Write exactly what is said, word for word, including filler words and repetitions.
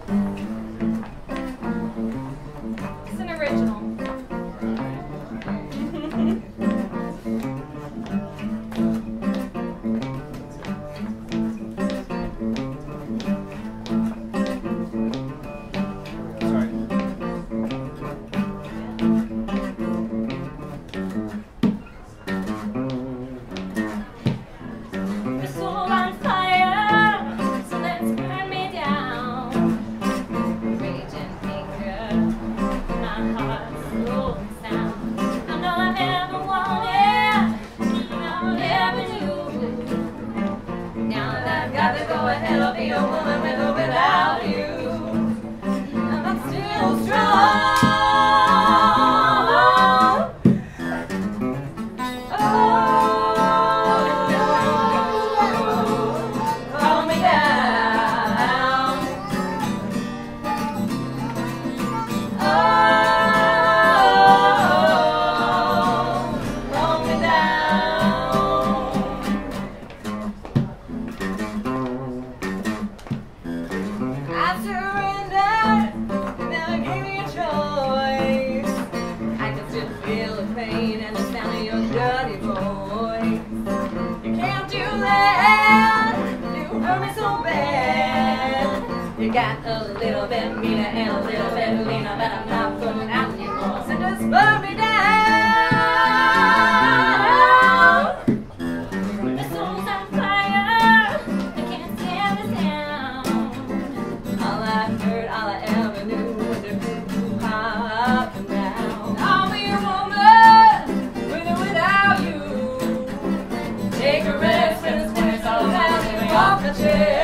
It's an original. Go ahead, I'll be a woman with or without you. And I'm still strong. Oh, calm me down. Oh, calm me down. I surrendered, now I gave me a choice. I can still feel the pain and the sound of your dirty voice. You can't do that, you hurt me so bad. You got a little bit meaner and a little bit leaner, but I'm not putting out anymore, so just burn me down. The soul's on fire, I can't stand the sound. All I heard, all I ever knew was the groove up and down. I'll be a woman with or without you. Take a rest when it's when it's all down and off the chair.